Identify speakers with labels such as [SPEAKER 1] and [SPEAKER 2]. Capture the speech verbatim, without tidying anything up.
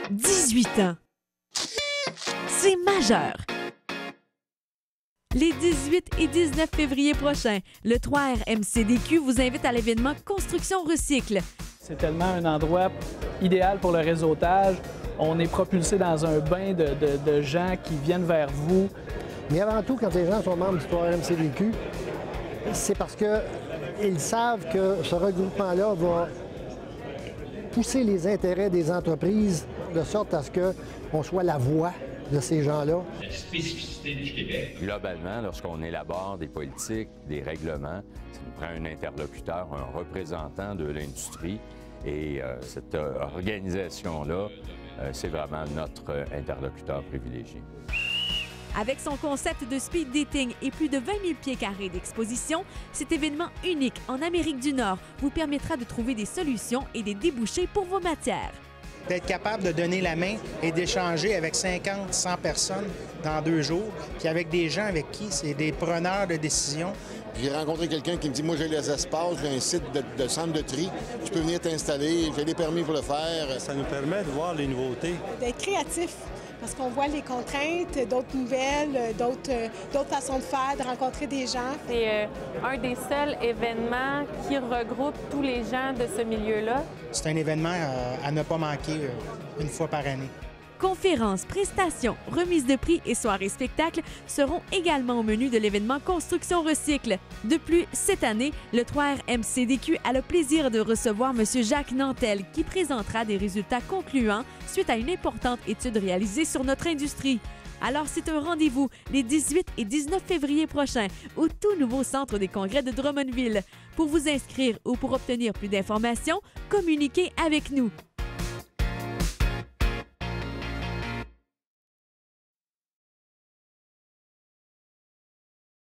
[SPEAKER 1] dix-huit ans. C'est majeur. Les dix-huit et dix-neuf février prochains, le trois R M C D Q vous invite à l'événement Construction Recycle.
[SPEAKER 2] C'est tellement un endroit idéal pour le réseautage. On est propulsé dans un bain de, de, de gens qui viennent vers vous.
[SPEAKER 3] Mais avant tout, quand les gens sont membres du trois R M C D Q, c'est parce qu'ils savent que ce regroupement-là va pousser les intérêts des entreprises de sorte à ce qu'on soit la voix de ces gens-là.
[SPEAKER 4] La spécificité du Québec.
[SPEAKER 5] Globalement, lorsqu'on élabore des politiques, des règlements, ça nous prend un interlocuteur, un représentant de l'industrie. Et euh, cette euh, organisation-là, euh, c'est vraiment notre euh, interlocuteur privilégié.
[SPEAKER 1] Avec son concept de speed dating et plus de vingt mille pieds carrés d'exposition, cet événement unique en Amérique du Nord vous permettra de trouver des solutions et des débouchés pour vos matières.
[SPEAKER 6] D'être capable de donner la main et d'échanger avec cinquante, cent personnes dans deux jours, puis avec des gens avec qui c'est des preneurs de décision.
[SPEAKER 7] J'ai rencontré quelqu'un qui me dit « Moi, j'ai les espaces, j'ai un site de, de centre de tri, tu peux venir t'installer, j'ai les permis pour le faire. »
[SPEAKER 8] Ça nous permet de voir les nouveautés.
[SPEAKER 9] D'être créatif, parce qu'on voit les contraintes, d'autres nouvelles, d'autres d'autres façons de faire, de rencontrer des gens.
[SPEAKER 10] C'est euh, un des seuls événements qui regroupe tous les gens de ce milieu-là.
[SPEAKER 6] C'est un événement euh, à ne pas manquer euh, une fois par année.
[SPEAKER 1] Conférences, prestations, remises de prix et soirées spectacles seront également au menu de l'événement Construction Recycle. De plus, cette année, le trois R M C D Q a le plaisir de recevoir M. Jacques Nantel qui présentera des résultats concluants suite à une importante étude réalisée sur notre industrie. Alors, c'est un rendez-vous les dix-huit et dix-neuf février prochains au tout nouveau Centre des congrès de Drummondville. Pour vous inscrire ou pour obtenir plus d'informations, communiquez avec nous.